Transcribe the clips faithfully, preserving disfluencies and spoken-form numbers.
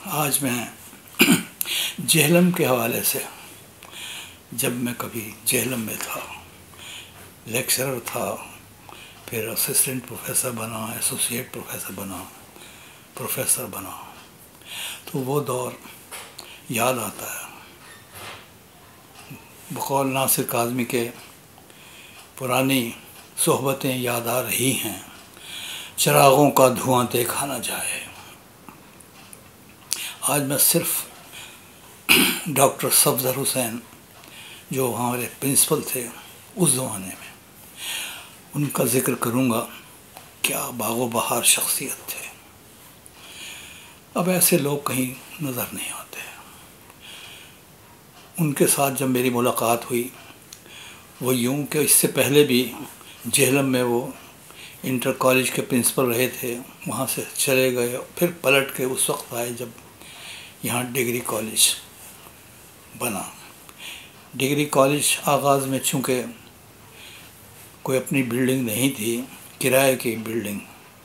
آج میں جہلم کے حوالے سے، جب میں کبھی جہلم میں تھا، لیکچرر تھا، پھر اسسٹنٹ پروفیسر بنا، ایسوسیٹ پروفیسر بنا، پروفیسر بنا، تو وہ دور یاد آتا ہے۔ بقول ناصر کاظمی کے پرانی صحبتیں یاد آ رہی ہیں، چراغوں کا دھواں دیکھا نہ جائے۔ آج میں صرف ڈاکٹر صفدر حسین جو ہمارے پرنسپل تھے اس زمانے میں، ان کا ذکر کروں گا۔ کیا باغ و بہار شخصیت تھے، اب ایسے لوگ کہیں نظر نہیں آتے۔ ان کے ساتھ جب میری ملاقات ہوئی، وہ یوں کہ اس سے پہلے بھی جہلم میں وہ انٹر کالج کے پرنسپل رہے تھے، وہاں سے چلے گئے، پھر پلٹ کے اس وقت آئے جب یہاں ڈگری کالج بنا۔ ڈگری کالج آغاز میں چونکہ کوئی اپنی بلڈنگ نہیں تھی، کرائے کی بلڈنگ،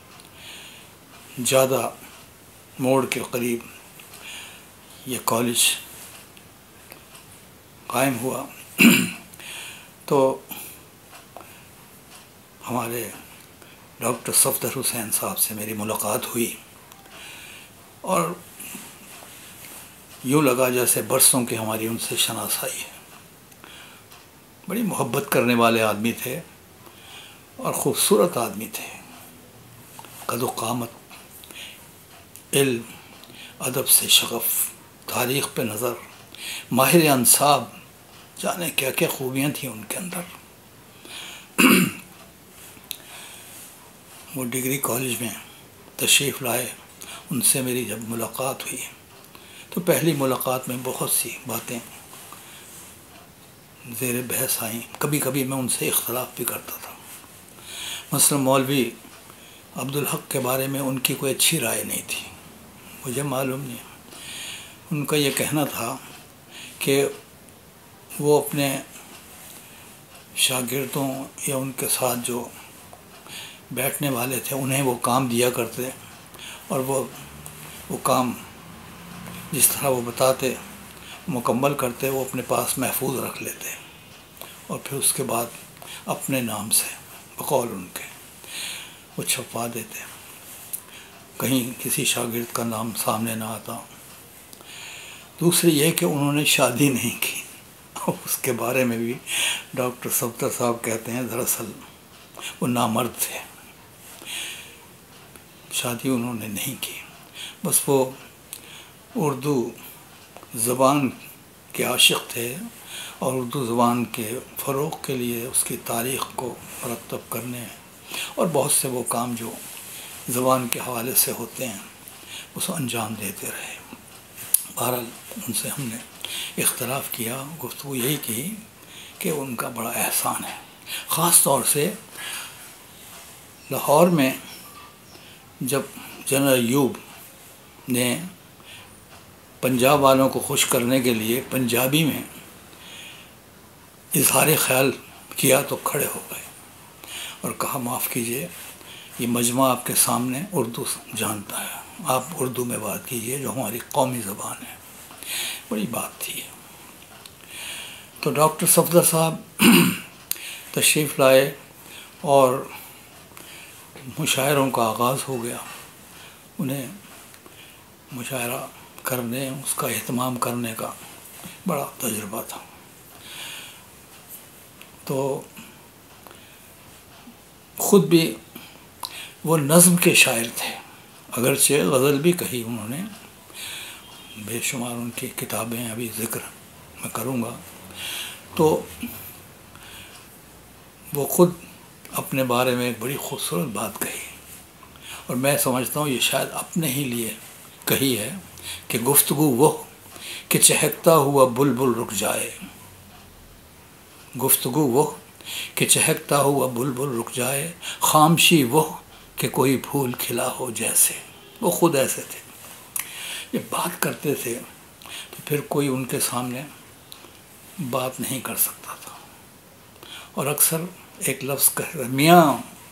زیادہ موڑ کے قریب یہ کالج قائم ہوا، تو ہمارے ڈاکٹر صفدر حسین صاحب سے میری ملاقات ہوئی، اور یوں لگا جیسے برسوں کی ہماری ان سے شناسائی ہے۔ بڑی محبت کرنے والے آدمی تھے اور خوبصورت آدمی تھے، قد و قامت، علم ادب سے شغف، تاریخ پہ نظر، ماہر انصاب، جانے کیا کیا خوبیاں تھیں ان کے اندر۔ وہ ڈگری کالج میں تشریف لائے، ان سے میری جب ملاقات ہوئی تو پہلی ملاقات میں بہت سی باتیں زیر بحث آئیں۔ کبھی کبھی میں ان سے اختلاف بھی کرتا تھا، مثلا مولوی عبدالحق کے بارے میں ان کی کوئی اچھی رائے نہیں تھی، مجھے معلوم نہیں۔ ان کا یہ کہنا تھا کہ وہ اپنے شاگردوں یا ان کے ساتھ جو بیٹھنے والے تھے انہیں وہ کام دیا کرتے، اور وہ وہ کام جس طرح وہ بتاتے مکمل کرتے، وہ اپنے پاس محفوظ رکھ لیتے، اور پھر اس کے بعد اپنے نام سے بقول ان کے وہ چھپوا دیتے، کہیں کسی شاگرد کا نام سامنے نہ آتا۔ دوسری یہ کہ انہوں نے شادی نہیں کی، اس کے بارے میں بھی ڈاکٹر صفدر صاحب کہتے ہیں دراصل وہ نامرد تھے، شادی انہوں نے نہیں کی، بس وہ اردو زبان کے عاشق تھے، اور اردو زبان کے فروغ کے لیے اس کی تاریخ کو مرتب کرنے اور بہت سے وہ کام جو زبان کے حوالے سے ہوتے ہیں اس کو انجام دیتے رہے۔ بہرحال ان سے ہم نے اختلاف کیا، گفتگو یہی کی کہ ان کا بڑا احسان ہے، خاص طور سے لاہور میں جب جنرل ایوب نے پنجاب والوں کو خوش کرنے کے لیے پنجابی میں اظہار خیال کیا تو کھڑے ہو گئے اور کہا معاف کیجئے، یہ مجمع آپ کے سامنے اردو جانتا ہے، آپ اردو میں بات کیجئے جو ہماری قومی زبان ہے۔ بڑی بات تھی۔ تو ڈاکٹر صفدر صاحب تشریف لائے اور مشاعروں کا آغاز ہو گیا۔ انہیں مشاعرہ کرنے، اس کا اہتمام کرنے کا بڑا تجربہ تھا، تو خود بھی وہ نظم کے شاعر تھے، اگرچہ غزل بھی کہی انہوں نے، بے شمار ان کی کتابیں ابھی ذکر میں کروں گا۔ تو وہ خود اپنے بارے میں ایک بڑی خوبصورت بات کہی، اور میں سمجھتا ہوں یہ شاید اپنے ہی لیے کہی ہے کہ گفتگو وہ کہ چہکتا ہوا بلبل رک جائے، گفتگو وہ کہ چہکتا ہوا بلبل رک جائے، خاموشی وہ کہ کوئی پھول کھلا ہو جیسے۔ وہ خود ایسے تھے، یہ بات کرتے تھے تو پھر کوئی ان کے سامنے بات نہیں کر سکتا تھا، اور اکثر ایک لفظ کہہ رہے، میاں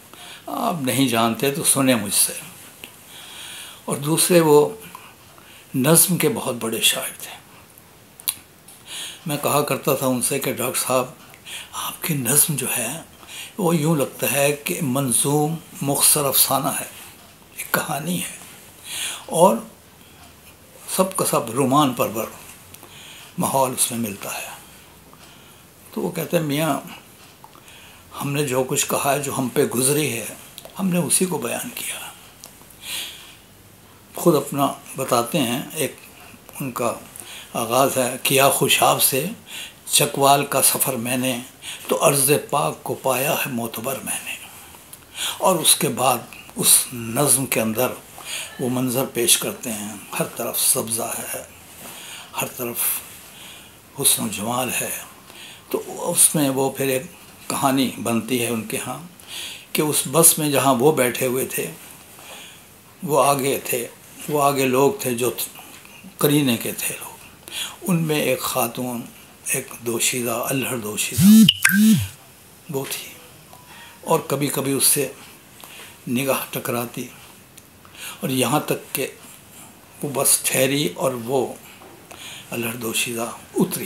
آپ نہیں جانتے تو سنیں مجھ سے، اور دوسرے وہ نظم کے بہت بڑے شاعر تھے۔ میں کہا کرتا تھا ان سے کہ ڈاکٹر صاحب آپ کی نظم جو ہے وہ یوں لگتا ہے کہ منظوم مختصر افسانہ ہے، ایک کہانی ہے، اور سب کا سب رومان پرور ماحول اس میں ملتا ہے۔ تو وہ کہتے ہیں میاں ہم نے جو کچھ کہا ہے، جو ہم پہ گزری ہے، ہم نے اسی کو بیان کیا۔ خود اپنا بتاتے ہیں، ایک ان کا آغاز ہے، کیا خوشاب سے چکوال کا سفر میں نے، تو عرض پاک کو پایا ہے معتبر میں نے۔ اور اس کے بعد اس نظم کے اندر وہ منظر پیش کرتے ہیں، ہر طرف سبزہ ہے، ہر طرف حسن و جمال ہے۔ تو اس میں وہ پھر ایک کہانی بنتی ہے ان کے ہاں کہ اس بس میں جہاں وہ بیٹھے ہوئے تھے، وہ آگے تھے، وہ آگے لوگ تھے جو قرینے کے تھے لوگ، ان میں ایک خاتون، ایک دوشیزہ، الہڑ دوشیزہ وہ تھی، اور کبھی کبھی اس سے نگاہ ٹکراتی، اور یہاں تک کہ وہ بس ٹھہری اور وہ الہڑ دوشیزہ اتری۔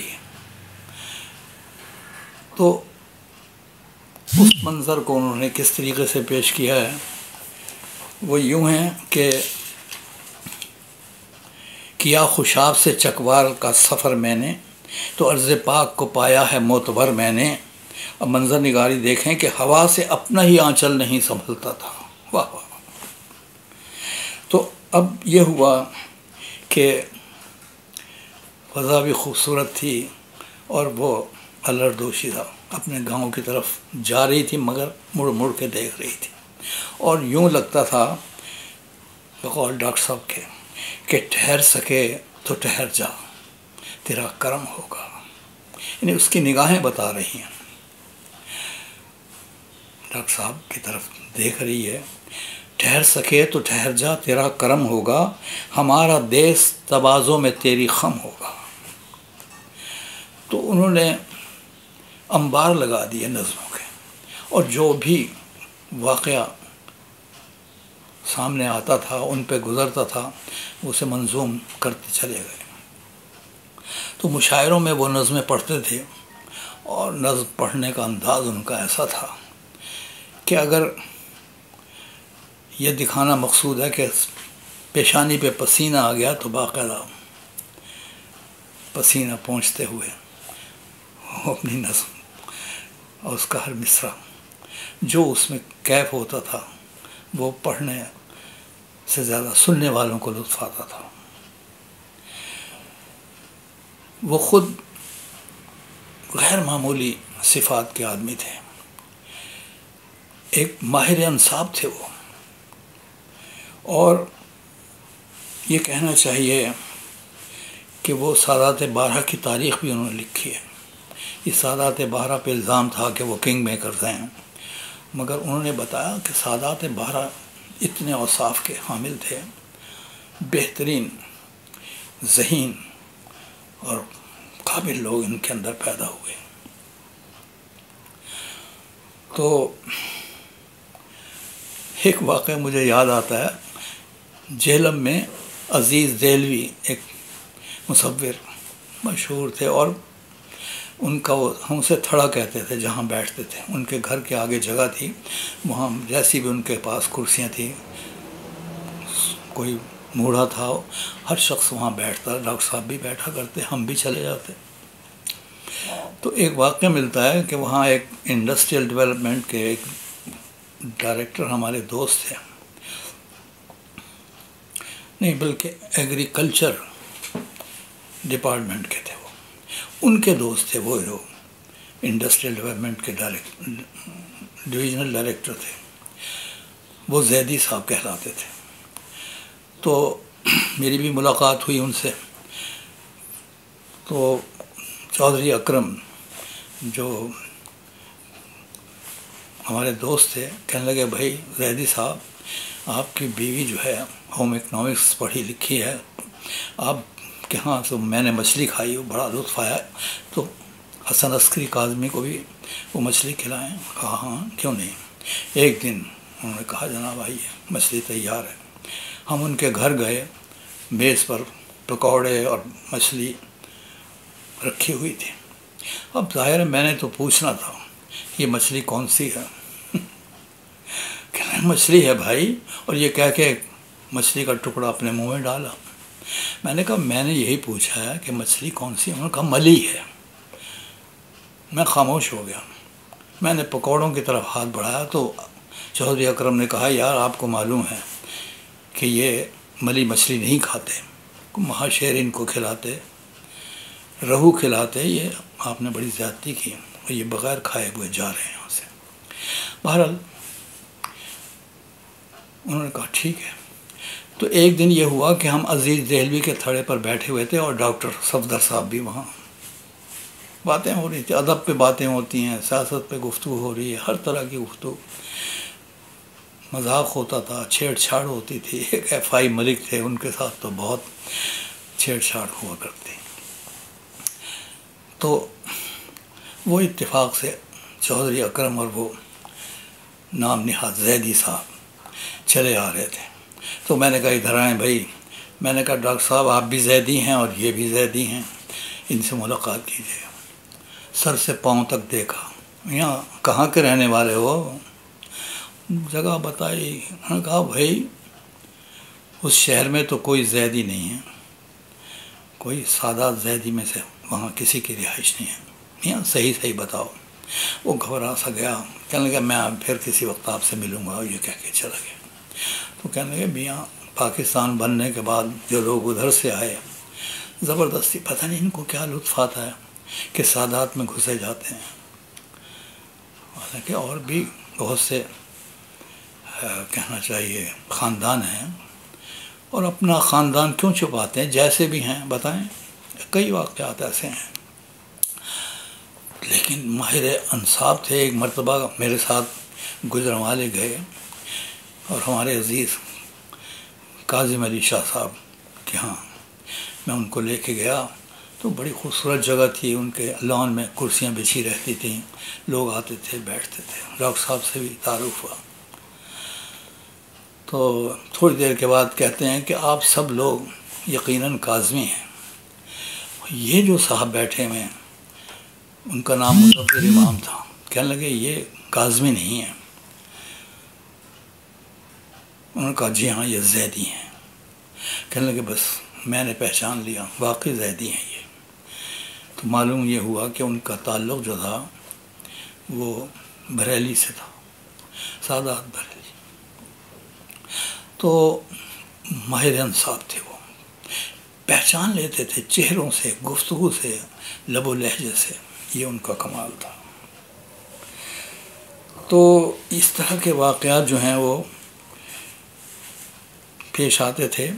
تو اس منظر کو انہوں نے کس طریقے سے پیش کیا ہے، وہ یوں ہے کہ کیا خوشاب سے چکوال کا سفر میں نے، تو عرض پاک کو پایا ہے معتبر میں نے۔ اب منظر نگاری دیکھیں کہ ہوا سے اپنا ہی آنچل نہیں سنبھلتا تھا۔ واہ واہ۔ تو اب یہ ہوا کہ فضا بھی خوبصورت تھی، اور وہ الہڑ دوشیزہ اپنے گاؤں کی طرف جا رہی تھی، مگر مڑ مڑ کے دیکھ رہی تھی، اور یوں لگتا تھا بقول ڈاکٹر صاحب کے کہ ٹھہر سکے تو ٹھہر جا، تیرا کرم ہوگا۔ یعنی اس کی نگاہیں بتا رہی ہیں، ڈاکٹر صاحب کی طرف دیکھ رہی ہے، ٹھہر سکے تو ٹھہر جا تیرا کرم ہوگا، ہمارا دیس تواضع میں تیری خم ہوگا۔ تو انہوں نے انبار لگا دیے نظموں کے، اور جو بھی واقعہ سامنے آتا تھا، ان پہ گزرتا تھا، اسے منظوم کرتے چلے گئے۔ تو مشاعروں میں وہ نظمیں پڑھتے تھے، اور نظم پڑھنے کا انداز ان کا ایسا تھا کہ اگر یہ دکھانا مقصود ہے کہ پیشانی پہ پسینہ آ گیا، تو باقاعدہ پسینہ پہنچتے ہوئے وہ اپنی نظم اور اس کا ہر مصرع جو اس میں کیف ہوتا تھا، وہ پڑھنے سے زیادہ سننے والوں کو لطف آتا تھا۔ وہ خود غیر معمولی صفات کے آدمی تھے، ایک ماہر انصاب تھے وہ، اور یہ کہنا چاہیے کہ وہ سادات بارہ کی تاریخ بھی انہوں نے لکھی ہے۔ یہ سادات بارہ پہ الزام تھا کہ وہ کنگ میکرز ہیں، مگر انہوں نے بتایا کہ سادات بارہ اتنے اوصاف کے حامل تھے، بہترین ذہین اور قابل لوگ ان کے اندر پیدا ہوئے۔ تو ایک واقعہ مجھے یاد آتا ہے، جہلم میں عزیز دہلوی ایک مصور مشہور تھے، اور ان کا وہ ہم اسے تھڑا کہتے تھے، جہاں بیٹھتے تھے ان کے گھر کے آگے جگہ تھی، وہاں جیسی بھی ان کے پاس کرسیاں تھیں، کوئی موڑا تھا، ہر شخص وہاں بیٹھتا، ڈاکٹر صاحب بھی بیٹھا کرتے، ہم بھی چلے جاتے۔ تو ایک واقعہ ملتا ہے کہ وہاں ایک انڈسٹریل ڈیولپمنٹ کے ایک ڈائریکٹر ہمارے دوست تھے، نہیں بلکہ ایگریکلچر ڈپارٹمنٹ کے تھے، وہ ان کے دوست تھے، وہ جو انڈسٹریل ڈیولپمنٹ کے ڈویژنل ڈائریکٹر تھے، وہ زیدی صاحب کہلاتے تھے۔ تو میری بھی ملاقات ہوئی ان سے، تو چودھری اکرم جو ہمارے دوست تھے کہنے لگے، بھائی زیدی صاحب آپ کی بیوی جو ہے ہوم اکنامکس پڑھی لکھی ہے، آپ کے ہاں تو میں نے مچھلی کھائی، وہ بڑا لطف آیا، تو حسن عسکری کاظمی کو بھی وہ مچھلی کھلائیں؟ کہا ہاں کیوں نہیں۔ ایک دن انہوں نے کہا جناب آئیے مچھلی تیار ہے، ہم ان کے گھر گئے، میز پر پکوڑے اور مچھلی رکھی ہوئی تھی۔ اب ظاہر ہے میں نے تو پوچھنا تھا یہ مچھلی کون سی ہے؟ کہ مچھلی ہے بھائی، اور یہ کہہ کے مچھلی کا ٹکڑا اپنے منہ میں ڈالا۔ میں نے کہا میں نے یہی پوچھا ہے کہ مچھلی کون سی ہے؟ انہوں نے کہا ملی ہے۔ میں خاموش ہو گیا۔ میں نے پکوڑوں کی طرف ہاتھ بڑھایا تو چودھری اکرم نے کہا یار آپ کو معلوم ہے کہ یہ ملی مچھلی نہیں کھاتے، مہا شیر ان کو کھلاتے، رہو کھلاتے، یہ آپ نے بڑی زیادتی کی اور یہ بغیر کھائے ہوئے جا رہے ہیں یہاں سے۔ بہرحال انہوں نے کہا ٹھیک ہے۔ تو ایک دن یہ ہوا کہ ہم عزیز دہلوی کے تھڑے پر بیٹھے ہوئے تھے اور ڈاکٹر صفدر صاحب بھی وہاں۔ باتیں ہو رہی تھی، ادب پہ باتیں ہوتی ہیں، سیاست پہ گفتگو ہو رہی ہے، ہر طرح کی گفتگو، مذاق ہوتا تھا، چھیڑ چھاڑ ہوتی تھی۔ ایک ایف آئی ملک تھے، ان کے ساتھ تو بہت چھیڑ چھاڑ ہوا کرتی۔ تو وہ اتفاق سے چودھری اکرم اور وہ نام نہاد زیدی صاحب چلے آ رہے تھے۔ تو میں نے کہا ادھر آئیں بھائی۔ میں نے کہا ڈاکٹر صاحب آپ بھی زیدی ہیں اور یہ بھی زیدی ہیں، ان سے ملاقات کیجیے۔ سر سے پاؤں تک دیکھا، یہاں کہاں کے رہنے والے ہو؟ جگہ بتائی۔ انہوں نے کہا بھائی اس شہر میں تو کوئی زیدی نہیں ہے، کوئی سادات زیدی میں سے وہاں کسی کی رہائش نہیں ہے، یہاں صحیح صحیح بتاؤ۔ وہ گھبرا سا گیا، کہنے لگا میں پھر کسی وقت آپ سے ملوں گا، یہ کہہ کے چلا گیا۔ تو کہنے لگے میاں پاکستان بننے کے بعد جو لوگ ادھر سے آئے زبردستی، پتہ نہیں ان کو کیا لطف آتا ہے کہ سادات میں گھسے جاتے ہیں، حالانکہ اور بھی بہت سے کہنا چاہیے خاندان ہیں، اور اپنا خاندان کیوں چھپاتے ہیں؟ جیسے بھی ہیں بتائیں، کئی واقعات ایسے ہیں۔ لیکن ماہر انصاب تھے۔ ایک مرتبہ میرے ساتھ گجرانوالے گئے اور ہمارے عزیز کاظم علی شاہ صاحب کے ہاں میں ان کو لے کے گیا، تو بڑی خوبصورت جگہ تھی، ان کے لان میں کرسیاں بچھی رہتی تھیں، لوگ آتے تھے بیٹھتے تھے، ڈاکٹر صاحب سے بھی تعارف ہوا۔ تو تھوڑی دیر کے بعد کہتے ہیں کہ آپ سب لوگ یقیناً کاظمی ہیں، یہ جو صاحب بیٹھے ہوئے ہیں ان کا نام مظفر امام تھا، کہنے لگے یہ کاظمی نہیں ہیں؟ انہوں نے کہا جی ہاں یہ زیدی ہیں۔ کہنے لگے بس میں نے پہچان لیا، واقعی زیدی ہیں یہ۔ تو معلوم یہ ہوا کہ ان کا تعلق جو تھا وہ بریلی سے تھا، سادات بریلی۔ تو ماہر انصاب تھے، وہ پہچان لیتے تھے چہروں سے، گفتگو سے، لب و لہجے سے، یہ ان کا کمال تھا۔ تو اس طرح کے واقعات جو ہیں وہ پیش آتے تھے۔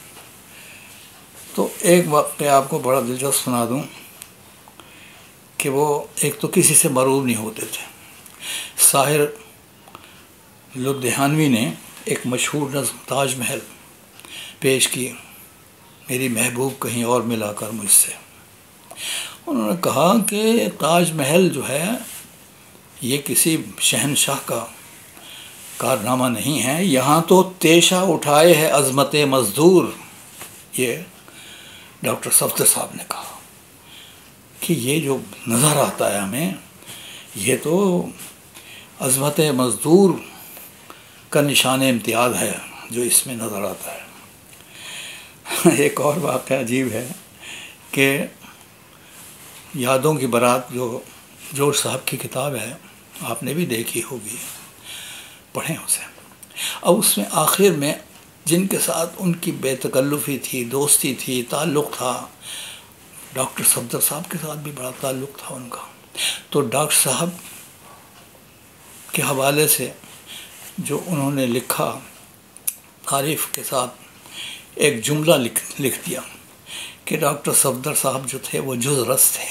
تو ایک واقعہ آپ کو بڑا دلچسپ سنا دوں کہ وہ ایک تو کسی سے مروب نہیں ہوتے تھے۔ ساحر لدھیانوی نے ایک مشہور نظم تاج محل پیش کی، میری محبوب کہیں اور ملا کر مجھ سے۔ انہوں نے کہا کہ تاج محل جو ہے یہ کسی شہنشاہ کا کارنامہ نہیں ہے، یہاں تو تیشہ اٹھائے ہے عظمت مزدور۔ یہ ڈاکٹر صفدر صاحب نے کہا کہ یہ جو نظر آتا ہے ہمیں، یہ تو عظمت مزدور کا نشان امتیاز ہے جو اس میں نظر آتا ہے۔ ایک اور واقعہ عجیب ہے کہ یادوں کی بارات جو جوش صاحب کی کتاب ہے، آپ نے بھی دیکھی ہوگی، پڑھیں اسے۔ اب اس میں آخر میں جن کے ساتھ ان کی بے تکلفی تھی، دوستی تھی، تعلق تھا، ڈاکٹر صفدر صاحب کے ساتھ بھی بڑا تعلق تھا ان کا، تو ڈاکٹر صاحب کے حوالے سے جو انہوں نے لکھا تعریف کے ساتھ ایک جملہ لکھ لکھ دیا کہ ڈاکٹر صفدر صاحب جو تھے وہ جز رس تھے۔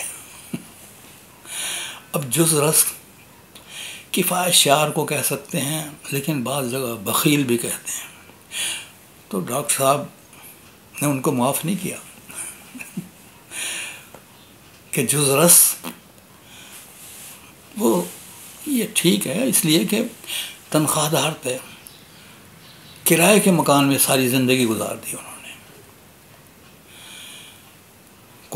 اب جز رس کفایت شعر کو کہہ سکتے ہیں، لیکن بعض جگہ بخیل بھی کہتے ہیں۔ تو ڈاکٹر صاحب نے ان کو معاف نہیں کیا کہ جز رس وہ یہ ٹھیک ہے، اس لیے کہ تنخواہ دار پہ کرائے کے مکان میں ساری زندگی گزار دی انہوں نے،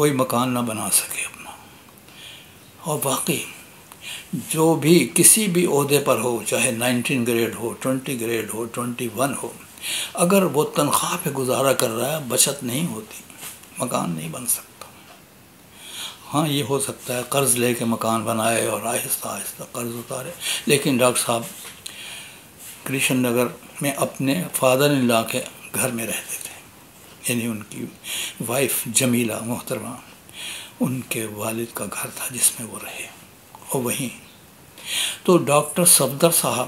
کوئی مکان نہ بنا سکے اپنا۔ اور واقعی جو بھی کسی بھی عہدے پر ہو، چاہے نائنٹین گریڈ ہو، ٹوینٹی گریڈ ہو، ٹوینٹی ون ہو، اگر وہ تنخواہ پہ گزارا کر رہا ہے، بچت نہیں ہوتی، مکان نہیں بن سکتا۔ ہاں یہ ہو سکتا ہے قرض لے کے مکان بنائے اور آہستہ آہستہ قرض اتارے، لیکن ڈاکٹر صاحب کرشن نگر میں اپنے فادر ان لا کے گھر میں رہتے تھے، یعنی ان کی وائف جمیلہ محترمہ، ان کے والد کا گھر تھا جس میں وہ رہے، اور وہیں تو ڈاکٹر صفدر صاحب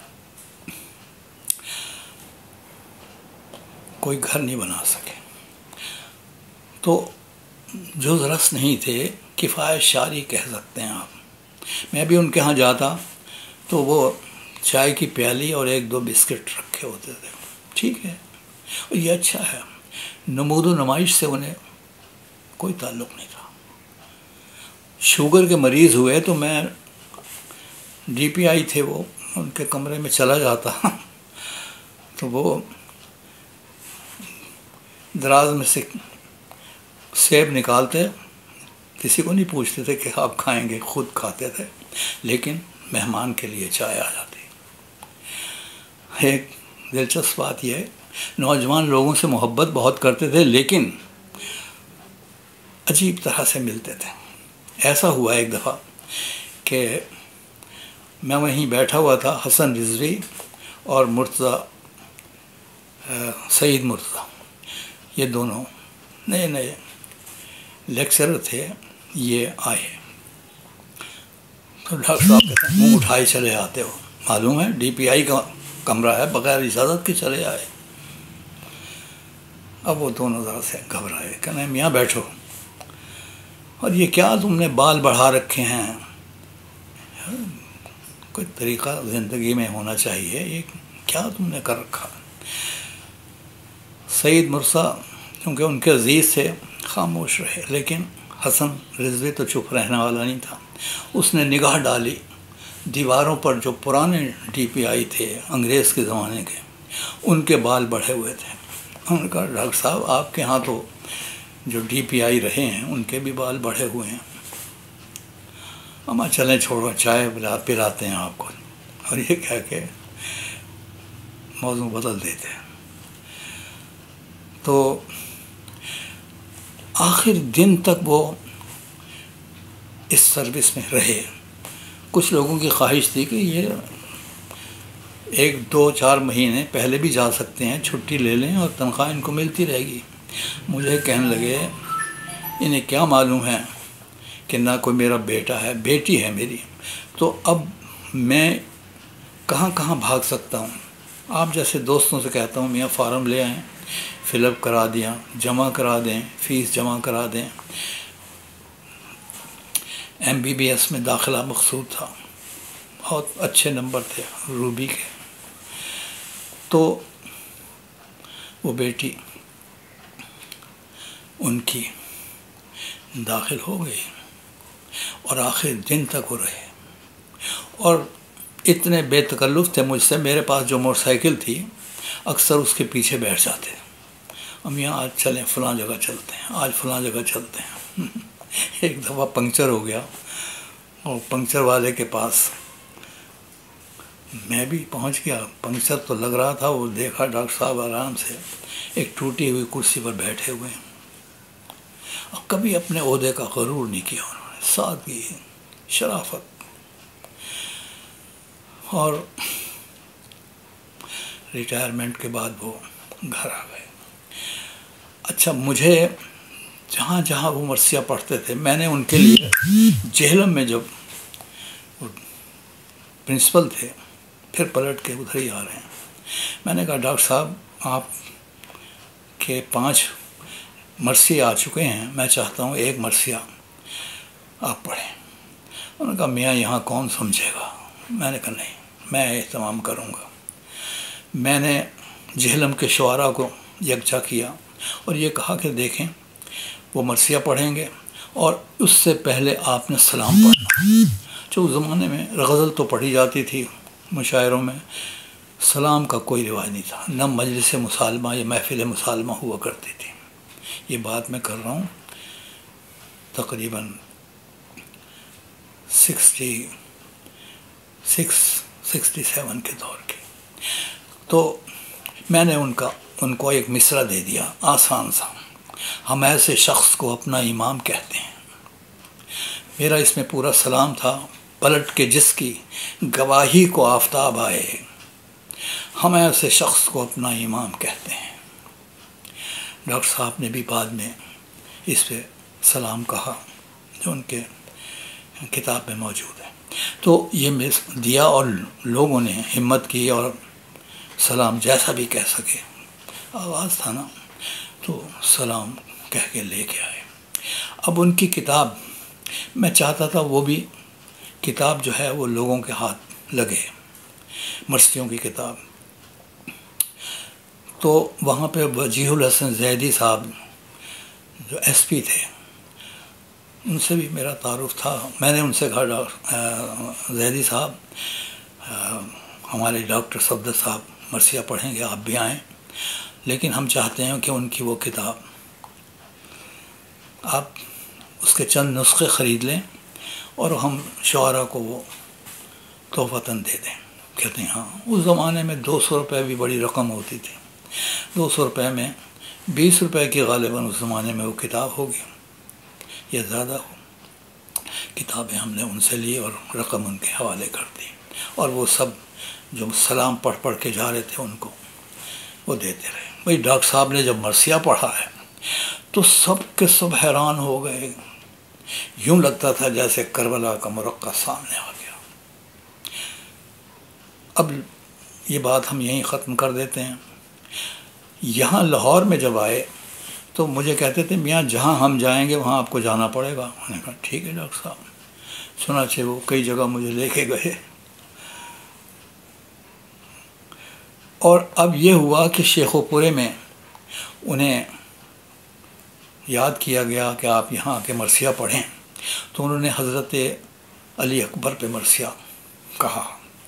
کوئی گھر نہیں بنا سکے، تو جو رس نہیں تھے، کفایت شاری کہہ سکتے ہیں آپ۔ میں بھی ان کے ہاں جاتا تو وہ چائے کی پیالی اور ایک دو بسکٹ رکھے ہوتے تھے، ٹھیک ہے، اور یہ اچھا ہے، نمود و نمائش سے انہیں کوئی تعلق نہیں تھا۔ شوگر کے مریض ہوئے تو میں ڈی پی آئی تھے، وہ ان کے کمرے میں چلا جاتا تو وہ دراز میں سے سیب نکالتے، کسی کو نہیں پوچھتے تھے کہ آپ کھائیں گے، خود کھاتے تھے، لیکن مہمان کے لیے چائے آ جاتی۔ ایک دلچسپ بات یہ ہے، نوجوان لوگوں سے محبت بہت کرتے تھے، لیکن عجیب طرح سے ملتے تھے۔ ایسا ہوا ایک دفعہ کہ میں وہیں بیٹھا ہوا تھا، حسن رضوی اور مرتضیٰ سعید مرتضیٰ، یہ دونوں نئے نئے لیکچرر تھے، یہ آئے تو ڈاکٹر صاحب کہتے ہیں منہ اٹھائے چلے آتے ہو، معلوم ہے ڈی پی آئی کا کمرہ ہے، بغیر اجازت کے چلے آئے۔ اب وہ دونوں ذرا سے گھبرائے، کہنے میاں بیٹھو، اور یہ کیا تم نے بال بڑھا رکھے ہیں، کوئی طریقہ زندگی میں ہونا چاہیے، یہ کیا تم نے کر رکھا۔ سعید مرتضیٰ کیونکہ ان کے عزیز تھے خاموش رہے، لیکن حسن رضوی تو چپ رہنے والا نہیں تھا، اس نے نگاہ ڈالی دیواروں پر، جو پرانے ڈی پی آئی تھے انگریز کے زمانے کے، ان کے بال بڑھے ہوئے تھے۔ انہوں نے کہا ڈاکٹر صاحب آپ کے ہاں تو جو ڈی پی آئی رہے ہیں ان کے بھی بال بڑھے ہوئے ہیں، اما چلیں چھوڑو، چائے پلا پلاتے ہیں آپ کو، اور یہ کہہ کے موضوع بدل دیتے ہیں۔ تو آخر دن تک وہ اس سروس میں رہے۔ کچھ لوگوں کی خواہش تھی کہ یہ ایک دو چار مہینے پہلے بھی جا سکتے ہیں، چھٹی لے لیں اور تنخواہ ان کو ملتی رہے گی۔ مجھے کہنے لگے انہیں کیا معلوم ہے کہ نہ کوئی میرا بیٹا ہے، بیٹی ہے میری، تو اب میں کہاں کہاں بھاگ سکتا ہوں۔ آپ جیسے دوستوں سے کہتا ہوں میاں فارم لے آئیں، فل اپ کرا دیا، جمع کرا دیں، فیس جمع کرا دیں۔ ایم بی بی ایس میں داخلہ مقصود تھا، بہت اچھے نمبر تھے روبی کے، تو وہ بیٹی ان کی داخل ہو گئی، اور آخر دن تک وہ رہے، اور اتنے بے تکلف تھے مجھ سے، میرے پاس جو موٹر سائیکل تھی اکثر اس کے پیچھے بیٹھ جاتے، ہم یہاں آج چلیں فلاں جگہ چلتے ہیں، آج فلاں جگہ چلتے ہیں۔ ایک دفعہ پنکچر ہو گیا، اور پنکچر والے کے پاس میں بھی پہنچ گیا، پنکچر تو لگ رہا تھا، وہ دیکھا ڈاکٹر صاحب آرام سے ایک ٹوٹی ہوئی کرسی پر بیٹھے ہوئے ہیں، اور کبھی اپنے عہدے کا غرور نہیں کیا انہوں نے، سادگی، شرافت۔ اور ریٹائرمنٹ کے بعد وہ گھر آ گئے۔ اچھا، مجھے جہاں جہاں وہ مرثیہ پڑھتے تھے، میں نے ان کے لیے جہلم میں جب پرنسپل تھے، پھر پلٹ کے ادھر ہی آ رہے ہیں، میں نے کہا ڈاکٹر صاحب آپ کے پانچ مرثیے آ چکے ہیں، میں چاہتا ہوں ایک مرثیہ آپ پڑھیں۔ انہوں نے کہا میاں یہاں کون سمجھے گا؟ میں نے کہا نہیں، میں اہتمام کروں گا۔ میں نے جہلم کے شعراء کو یکجا کیا اور یہ کہا کہ دیکھیں وہ مرثیہ پڑھیں گے، اور اس سے پہلے آپ نے سلام پڑھنا، جو اس زمانے میں غزل تو پڑھی جاتی تھی مشاعروں میں، سلام کا کوئی رواج نہیں تھا، نہ مجلس مسالمہ یا محفل مسالمہ ہوا کرتی تھی۔ یہ بات میں کر رہا ہوں تقریباً سکسٹی سکس سکسٹی سیون کے دور کی. تو میں نے ان کا ان کو ایک مصرع دے دیا آسان سا. ہم ایسے شخص کو اپنا امام کہتے ہیں. میرا اس میں پورا سلام تھا. پلٹ کے جس کی گواہی کو آفتاب آئے، ہم ایسے شخص کو اپنا امام کہتے ہیں. ڈاکٹر صاحب نے بھی بعد میں اس پہ سلام کہا جو ان کے کتاب میں موجود ہے. تو یہ دیا اور لوگوں نے ہمت کی اور سلام جیسا بھی کہہ سکے، آواز تھا نا، تو سلام کہہ کے لے کے آئے. اب ان کی کتاب میں چاہتا تھا وہ بھی کتاب جو ہے وہ لوگوں کے ہاتھ لگے، مرثیوں کی کتاب. تو وہاں پہ وجیہ الحسن زیدی صاحب جو ایس پی تھے، ان سے بھی میرا تعارف تھا. میں نے ان سے کہا زیدی صاحب ہمارے ڈاکٹر صفدر صاحب مرثیہ پڑھیں گے، آپ بھی آئیں، لیکن ہم چاہتے ہیں کہ ان کی وہ کتاب آپ اس کے چند نسخے خرید لیں اور ہم شعراء کو وہ تحفتاً دے دیں. کہتے ہیں ہاں. اس زمانے میں دو سو روپے بھی بڑی رقم ہوتی تھی. دو سو روپے میں بیس روپے کی غالباً اس زمانے میں وہ کتاب ہوگی یا زیادہ ہو. کتابیں ہم نے ان سے لی اور رقم ان کے حوالے کر دی، اور وہ سب جو سلام پڑھ پڑھ کے جا رہے تھے ان کو وہ دیتے رہے. بھئی ڈاکٹر صاحب نے جب مرثیہ پڑھا ہے تو سب کے سب حیران ہو گئے. یوں لگتا تھا جیسے کربلا کا مرقع سامنے آ گیا. اب یہ بات ہم یہیں ختم کر دیتے ہیں. یہاں لاہور میں جب آئے تو مجھے کہتے تھے میاں جہاں ہم جائیں گے وہاں آپ کو جانا پڑے گا. میں نے کہا ٹھیک ہے ڈاکٹر صاحب. چنانچہ وہ کئی جگہ مجھے لے کے گئے. اور اب یہ ہوا کہ شیخو پورے میں انہیں یاد کیا گیا کہ آپ یہاں کے مرثیہ پڑھیں، تو انہوں نے حضرت علی اکبر پہ مرثیہ کہا.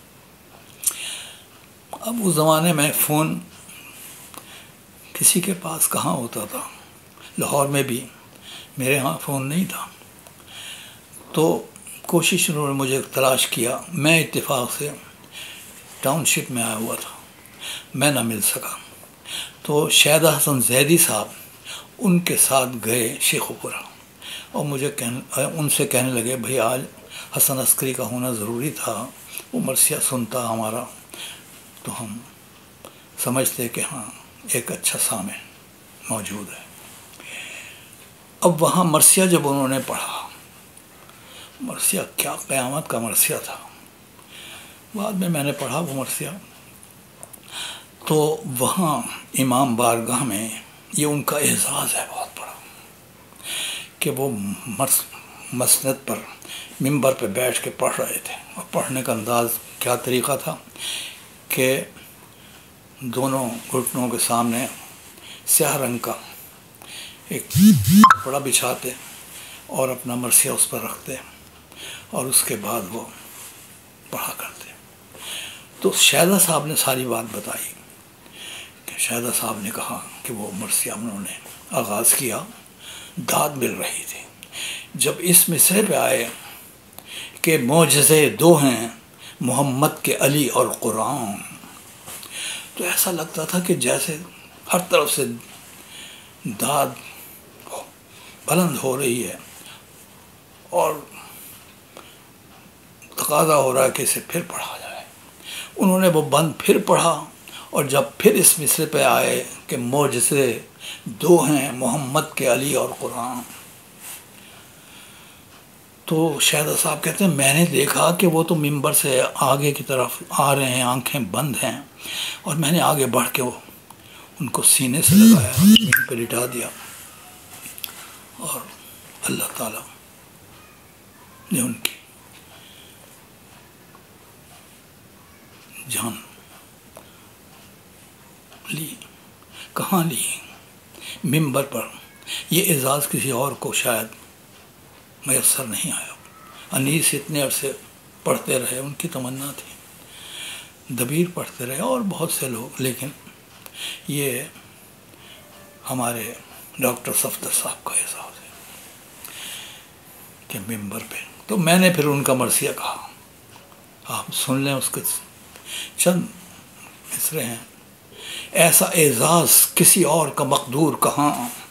اب اس زمانے میں فون کسی کے پاس کہاں ہوتا تھا، لاہور میں بھی میرے ہاں فون نہیں تھا. تو کوشش انہوں نے مجھے تلاش کیا. میں اتفاق سے ٹاؤن شپ میں آیا ہوا تھا، میں نہ مل سکا. تو شیدہ حسن زیدی صاحب ان کے ساتھ گئے شیخو پورہ، اور مجھے کہنے ان سے کہنے لگے بھئی آج حسن عسکری کا ہونا ضروری تھا، وہ مرثیہ سنتا ہمارا، تو ہم سمجھتے کہ ہاں ایک اچھا سامع موجود ہے. اب وہاں مرثیہ جب انہوں نے پڑھا، مرثیہ کیا قیامت کا مرثیہ تھا. بعد میں میں نے پڑھا وہ مرثیہ. تو وہاں امام بارگاہ میں یہ ان کا اعزاز ہے بہت بڑا کہ وہ مسند پر ممبر پہ بیٹھ کے پڑھ رہے تھے. اور پڑھنے کا انداز کیا طریقہ تھا کہ دونوں گھٹنوں کے سامنے سیاہ رنگ کا ایک کپڑا بچھاتے اور اپنا مرثیہ اس پر رکھتے، اور اس کے بعد وہ پڑھا کرتے. تو شیدہ صاحب نے ساری بات بتائی کہ شیدہ صاحب نے کہا کہ وہ مرثیہ انہوں نے آغاز کیا، داد مل رہی تھی. جب اس مصرے پہ آئے کہ معجزے دو ہیں محمد کے علی اور قرآن، تو ایسا لگتا تھا کہ جیسے ہر طرف سے داد بلند ہو رہی ہے اور تقاضا ہو رہا ہے کہ اسے پھر پڑھا جائے. انہوں نے وہ بند پھر پڑھا، اور جب پھر اس مصرے پہ آئے کہ معجزے دو ہیں محمد کے علی اور قرآن، تو شیدہ صاحب کہتے ہیں میں نے دیکھا کہ وہ تو ممبر سے آگے کی طرف آ رہے ہیں، آنکھیں بند ہیں، اور میں نے آگے بڑھ کے وہ ان کو سینے سے لگایا، زمین پہ لٹا دیا، اور اللہ تعالیٰ نے ان کی جان لی. کہاں لی؟ ممبر پر. یہ اعزاز کسی اور کو شاید میسر نہیں آیا. انیس اتنے عرصے پڑھتے رہے، ان کی تمنا تھی، دبیر پڑھتے رہے اور بہت سے لوگ، لیکن یہ ہمارے ڈاکٹر صفدر صاحب کا اعزاز ہے. کہ منبر پہ. تو میں نے پھر ان کا مرثیہ کہا. آپ سن لیں اس کے چند مصرے ہیں. ایسا اعزاز کسی اور کا مقدور کہاں،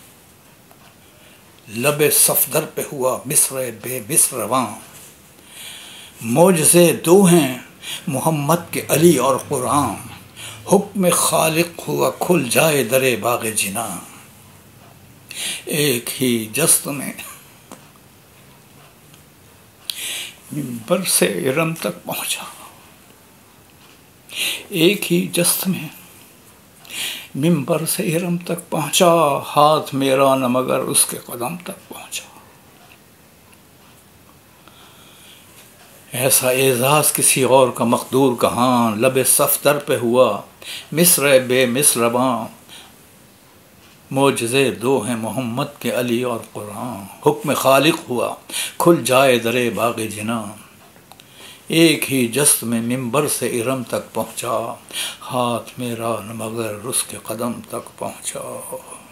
لب صفدر پہ ہوا مصر بے مصر رواں. معجزے دو ہیں محمد کے علی اور قرآن، حکم خالق ہوا کھل جائے در باغ جناں. ایک ہی جست میں منبر سے ارم تک پہنچا، ایک ہی جست میں منبر سے ارم تک پہنچا، ہاتھ میرا نہ مگر اس کے قدم تک پہنچا. ایسا اعزاز کسی اور کا مقدور کہاں، لب صفدر پہ ہوا مصر بے مصر رواں. معجزے دو ہیں محمد کے علی اور قرآن، حکم خالق ہوا کھل جائے در باغ جناں. ایک ہی جست میں منبر سے ارم تک پہنچا، ہاتھ میرا نہ مگر اس کے قدم تک پہنچا.